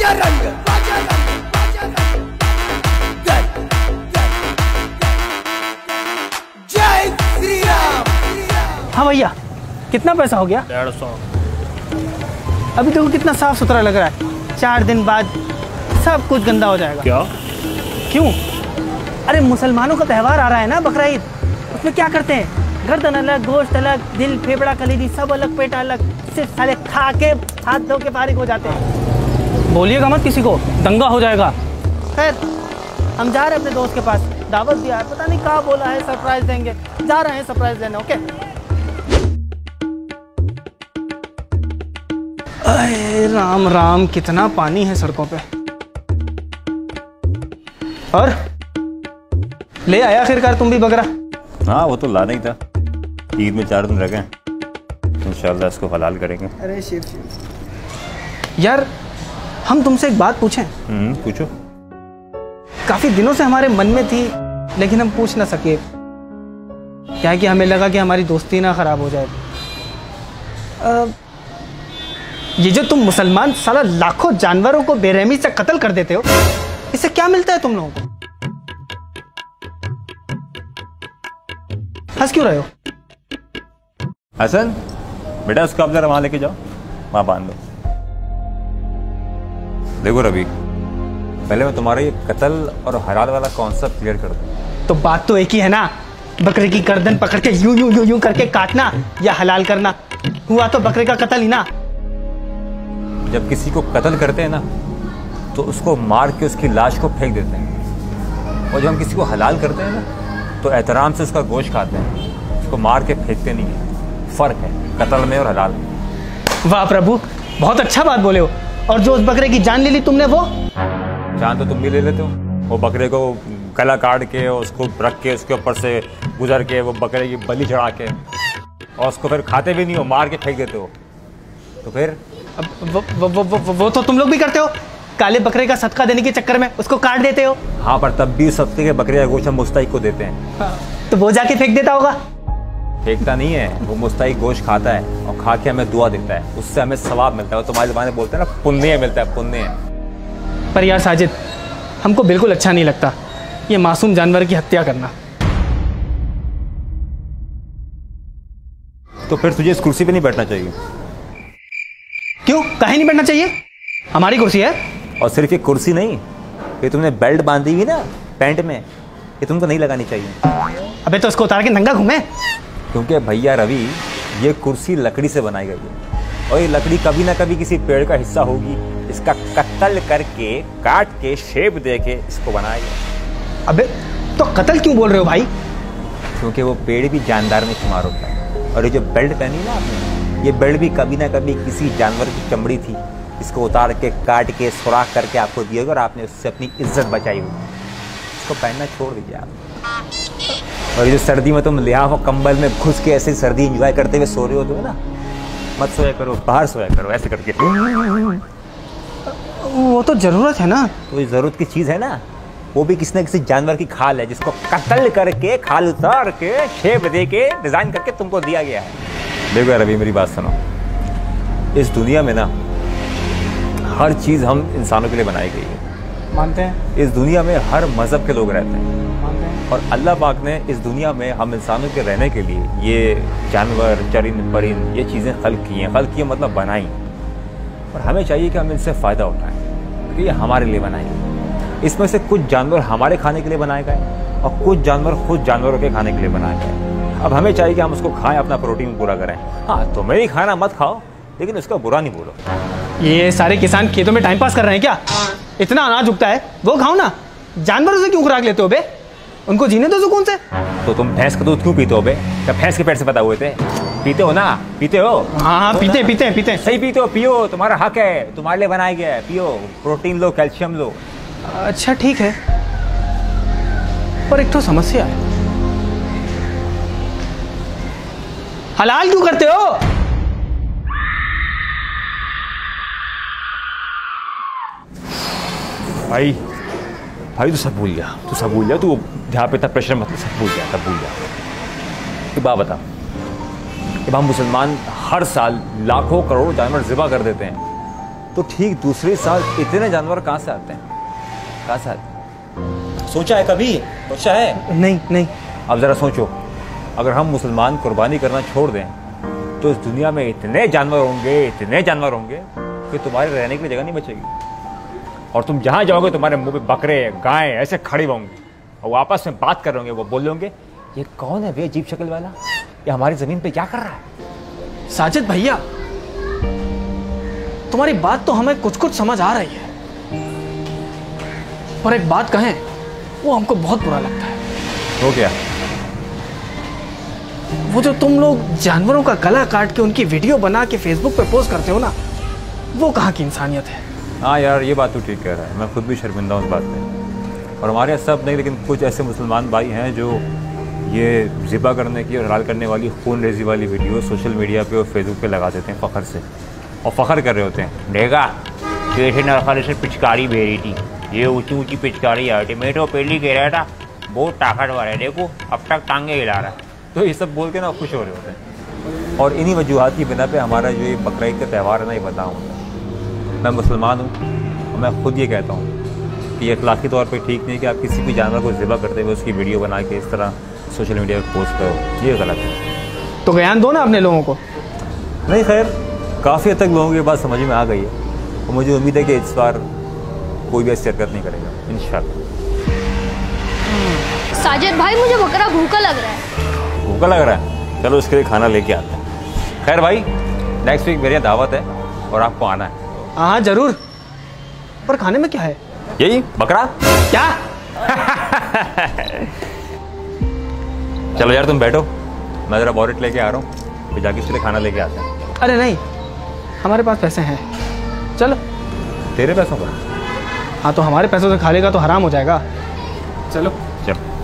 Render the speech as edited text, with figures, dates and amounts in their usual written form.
बजरंग जय श्री राम। हाँ भैया, कितना पैसा हो गया? 150। अभी देखो कितना साफ सुथरा लग रहा है। 4 दिन बाद सब कुछ गंदा हो जाएगा। क्या? क्यों? अरे मुसलमानों का त्यौहार आ रहा है ना, बकरा ईद। उसमें क्या करते हैं? गर्दन अलग, गोश्त अलग, दिल, फेफड़ा, कलीजी सब अलग, पेट अलग। सिर्फ साले खा के हाथ धो के फारिग हो जाते हैं। बोलिएगा मत किसी को, दंगा हो जाएगा। खैर, हम जा रहे हैं अपने दोस्त के पास, दावत दिया है, पता नहीं कहाँ बोला है सरप्राइज देंगे। जा रहे हैं सरप्राइज देने। ओके। अरे राम राम, कितना पानी है सड़कों पे। और ले आया आखिरकार तुम भी बकरा? हाँ, वो तो लाना ही था। ईद में 4 दिन रह गए, इंशाल्लाह इसको हलाल करेंगे। अरे शिव शिव। यार, हम तुमसे एक बात पूछें? पूछो। काफी दिनों से हमारे मन में थी, लेकिन हम पूछ ना सके। क्या है कि हमें लगा कि हमारी दोस्ती ना खराब हो जाए। ये जो तुम मुसलमान साला लाखों जानवरों को बेरहमी से कत्ल कर देते हो, इससे क्या मिलता है तुम लोगों को? हंस क्यों रहे हो? हसन, बेटा उसको आप जरा वहां लेके जाओ, वहां बांध दो। देखो रवि, पहले मैं तुम्हारा ये कत्ल और हलाल वाला कॉन्सेप्ट क्लियर कर दूं। तो बात तो एक ही है ना, बकरे की गर्दन पकड़ के यूं यूं यूं यूं करके काटना या हलाल करना। हुआ तो बकरे का कत्ल ही ना। जब किसी को कत्ल करते हैं ना, तो उसको मार के उसकी लाश को फेंक देते हैं, और जब हम किसी को हलाल करते हैं ना, तो एहतराम से उसका गोश्त खाते हैं, उसको मार के फेंकते नहीं है। फर्क है कत्ल में और हलाल में। वाह प्रभु, बहुत अच्छा बात बोले हो। और जो उस बकरे की जान ले ली तुमने, वो जान तो तुम भी ले लेते हो। वो बकरे को गला काट के, उसको रख के, उसके ऊपर से गुजर के, वो बकरे की बलि चढ़ा के, और उसको फिर खाते भी नहीं हो, मार के फेंक देते हो। तो फिर वो तो तुम लोग भी करते हो। काले बकरे का सदका देने के चक्कर में उसको काट देते हो। हाँ, पर तब भी सदके के बकरे का गोश्त हम मुस्तहिक को देते हैं। तो वो जाके फेंक देता होगा। फेंकता नहीं है, वो मुस्तहिक गोश्त खाता है और खा के हमें दुआ देता है, उससे हमें सवाब मिलता है। तुम्हारे ज़माने बोलते हैं ना, पुण्य मिलता है, पुण्य। पर यार साजिद, हमको बिल्कुल अच्छा नहीं लगता ये मासूम जानवर की हत्या करना। तो फिर तुझे इस कुर्सी पे नहीं बैठना चाहिए। क्यों? काहे नहीं बैठना चाहिए? हमारी कुर्सी है। और सिर्फ ये कुर्सी नहीं, ये तुमने बेल्ट बांधी हुई ना पैंट में, ये तुमको नहीं लगानी चाहिए। अबे तो उसको उतार के नंगा घूमे। क्योंकि भैया रवि, ये कुर्सी लकड़ी से बनाई गई है, और ये लकड़ी कभी ना कभी किसी पेड़ का हिस्सा होगी। इसका कत्ल करके, काट के, शेप दे के इसको बनाया गया। अबे तो कत्ल क्यों बोल रहे हो भाई? क्योंकि वो पेड़ भी जानदार में शुमार होता है। और ये जो बेल्ट पहनी ना आपने, ये बेल्ट भी कभी ना कभी किसी जानवर की चमड़ी थी, इसको उतार के, काट के, सुराख करके आपको दिया गया, और आपने उससे अपनी इज्जत बचाई हुई। इसको पहनना छोड़ दीजिए आप। और ये जो सर्दी में तुम लिहाफ कंबल में घुस के ऐसे सर्दी एंजॉय करते हुए सो रहे हो, तो है ना, मत सोया करो, बाहर सोया करो ऐसे करके। वो तो जरूरत है ना। तो ये जरूरत की चीज है ना, वो भी किसी न किसी जानवर की खाल है, जिसको कत्ल करके, खाल उतार के, शेप दे के, डिजाइन करके तुमको दिया गया है। देखो रवि, मेरी बात सुनो। इस दुनिया में ना हर चीज हम इंसानों के लिए बनाई गई है। मानते हैं। इस दुनिया में हर मजहब के लोग रहते हैं, मानते हैं। और अल्लाह पाक ने इस दुनिया में हम इंसानों के रहने के लिए ये जानवर, चरिंद परिंद, ये चीज़ें खल्क की हैं। खल्क की मतलब बनाई, और हमें चाहिए कि हम इनसे फ़ायदा उठाएं, क्योंकि ये हमारे लिए बनाई है। इसमें से कुछ जानवर हमारे खाने के लिए बनाए गए, और कुछ जानवर खुद जानवरों के खाने के लिए बनाए गए। अब हमें चाहिए कि हम उसको खाएं, अपना प्रोटीन पूरा करें। हाँ, तुम्हें ही खाना मत खाओ, लेकिन उसका बुरा नहीं बोलो। ये सारे किसान खेतों में टाइम पास कर रहे हैं क्या? इतना अनाज उगता है, वो खाओ ना। जानवरों से क्यों खुराक लेते हो बे? उनको जीने दो सुकून से। तो तुम भैंस का दूध क्यों पीते हो बे? क्या भैंस के पेट से पैदा हुए थे? पीते हो ना? पीते हो? हाँ, पीते पीते पीते। सही पीते हो, पियो, तुम्हारा हक है, तुम्हारे लिए बनाया गया है, पियो, प्रोटीन लो, कैल्शियम लो। अच्छा ठीक है, पर एक तो समस्या है। हलाल क्यों करते हो? भाई भाई तू सब भूल जा, तू सब भूल जा, तू यहाँ पे इतना प्रेशर मत, सब भूल जा, सब भूल जा। एक बात बता, जब हम मुसलमान हर साल लाखों करोड़ों जानवर ज़िबा कर देते हैं, तो ठीक दूसरे साल इतने जानवर कहाँ से आते हैं? कहाँ से आते हैं? सोचा है कभी? सोचा है? नहीं नहीं। अब ज़रा सोचो, अगर हम मुसलमान कुर्बानी करना छोड़ दें तो इस दुनिया में इतने जानवर होंगे कि तुम्हारे रहने के लिए जगह नहीं बचेगी। और तुम जहाँ जाओगे तुम्हारे मुंह पे बकरे गायें ऐसे खड़े होंगे और वो आपस में बात कर रहे होंगे। वो बोल होंगे ये कौन है भैया अजीब शक्ल वाला, ये हमारी ज़मीन पे क्या कर रहा है? साजिद भैया, तुम्हारी बात तो हमें कुछ कुछ समझ आ रही है, पर एक बात कहें, वो हमको बहुत बुरा लगता है। हो गया? वो जो तुम लोग जानवरों का गला काट के उनकी वीडियो बना के फेसबुक पे पोस्ट करते हो ना, वो कहाँ की इंसानियत है? हाँ यार, ये बात तो ठीक कह रहा है, मैं खुद भी शर्मिंदा हूँ उस बात पे। और हमारे यहाँ सब नहीं, लेकिन कुछ ऐसे मुसलमान भाई हैं जो ये ज़िबा करने की और हलाल करने वाली खून रेजी वाली वीडियो सोशल मीडिया पे और फेसबुक पे लगा देते हैं फ़ख्र से, और फ़ख्र कर रहे होते हैं। देखा कैसे नरखाने से पिचकारी भेजी थी, ये ऊँची ऊँची पिचकारी आई थी, मैं तो पहले कह रहा था बहुत ताकतवर है, देखो अब तक टांगे हिला रहा है। तो ये सब बोल के ना खुश हो रहे होते हैं। और इन्हीं वजूहात की बिना पे हमारा जो ये बकरीद का त्यौहार है ना, ये बताऊँ, मैं मुसलमान हूँ और मैं खुद ये कहता हूँ कि ये अखलाकी तौर पे ठीक नहीं कि आप किसी भी जानवर को ज़िबा करते हुए उसकी वीडियो बना के इस तरह सोशल मीडिया पर पोस्ट करो, ये गलत है। तो बयान दो ना अपने लोगों को। नहीं खैर, काफ़ी हद तक लोगों की बात समझ में आ गई है और मुझे उम्मीद है कि इस बार कोई भी ऐसी हरकत नहीं करेगा इंशाल्लाह। साजिद भाई, मुझे बकरा भूखा लग रहा है। भूखा लग रहा है? चलो उसके लिए खाना लेके आते हैं। खैर भाई, नेक्स्ट वीक मेरी यहाँ दावत है और आपको आना है। हाँ जरूर, पर खाने में क्या है? यही बकरा। क्या? चलो यार तुम बैठो, मैं ज़रा वॉलेट लेके आ रहा हूँ, फिर जाके इसके लिए खाना लेके आते हैं। अरे नहीं, हमारे पास पैसे हैं, चलो। तेरे पैसों का? हाँ तो हमारे पैसों से खा लेगा तो हराम हो जाएगा, चलो। चलो।